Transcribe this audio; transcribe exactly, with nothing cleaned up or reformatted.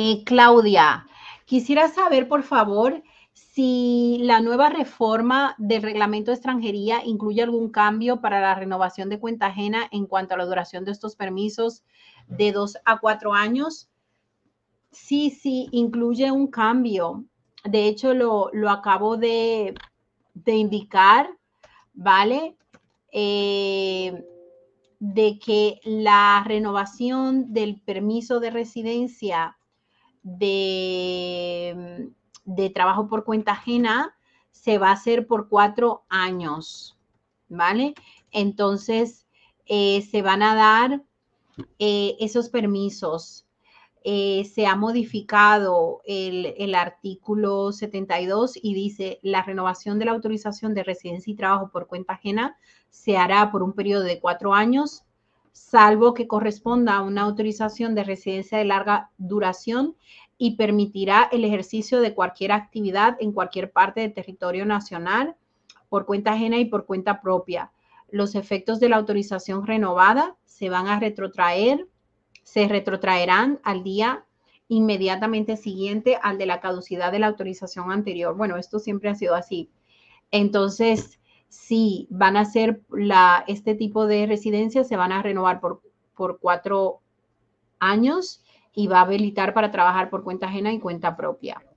Eh, Claudia, quisiera saber, por favor, si la nueva reforma del reglamento de extranjería incluye algún cambio para la renovación de cuenta ajena en cuanto a la duración de estos permisos de dos a cuatro años. Sí, sí, incluye un cambio. De hecho, lo, lo acabo de, de indicar, ¿vale? Eh, de que la renovación del permiso de residencia de, de trabajo por cuenta ajena se va a hacer por cuatro años, ¿vale? Entonces, eh, se van a dar eh, esos permisos. Eh, se ha modificado el, el artículo setenta y dos y dice la renovación de la autorización de residencia y trabajo por cuenta ajena se hará por un periodo de cuatro años, salvo que corresponda a una autorización de residencia de larga duración y permitirá el ejercicio de cualquier actividad en cualquier parte del territorio nacional por cuenta ajena y por cuenta propia. Los efectos de la autorización renovada se van a retrotraer se retrotraerán al día inmediatamente siguiente al de la caducidad de la autorización anterior. Bueno, esto siempre ha sido así. Entonces, sí, van a ser la, este tipo de residencias, se van a renovar por, por cuatro años y va a habilitar para trabajar por cuenta ajena y cuenta propia.